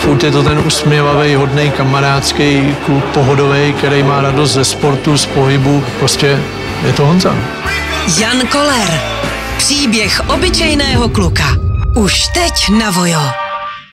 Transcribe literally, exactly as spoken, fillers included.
Furt je to ten usměvavý, hodnej, kamarádský kluk, pohodový, který má radost ze sportu, z pohybu. Prostě je to Honza. Jan Koller. Příběh obyčejného kluka. Už teď na Vojo.